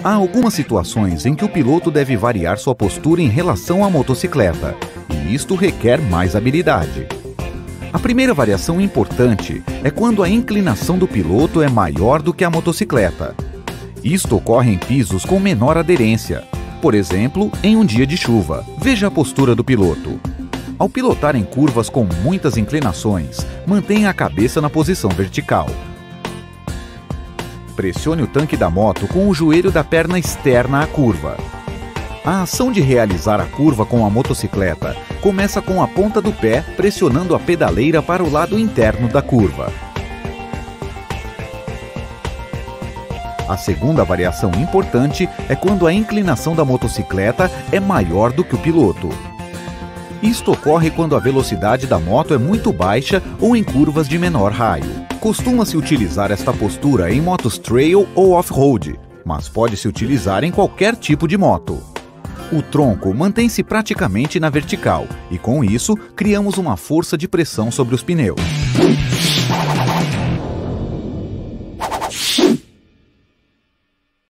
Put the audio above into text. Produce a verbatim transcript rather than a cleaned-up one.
Há algumas situações em que o piloto deve variar sua postura em relação à motocicleta, e isto requer mais habilidade. A primeira variação importante é quando a inclinação do piloto é maior do que a motocicleta. Isto ocorre em pisos com menor aderência, por exemplo, em um dia de chuva. Veja a postura do piloto. Ao pilotar em curvas com muitas inclinações, mantenha a cabeça na posição vertical. Pressione o tanque da moto com o joelho da perna externa à curva. A ação de realizar a curva com a motocicleta começa com a ponta do pé pressionando a pedaleira para o lado interno da curva. A segunda variação importante é quando a inclinação da motocicleta é maior do que o piloto. Isto ocorre quando a velocidade da moto é muito baixa ou em curvas de menor raio. Costuma-se utilizar esta postura em motos trail ou off-road, mas pode-se utilizar em qualquer tipo de moto. O tronco mantém-se praticamente na vertical e, com isso, criamos uma força de pressão sobre os pneus.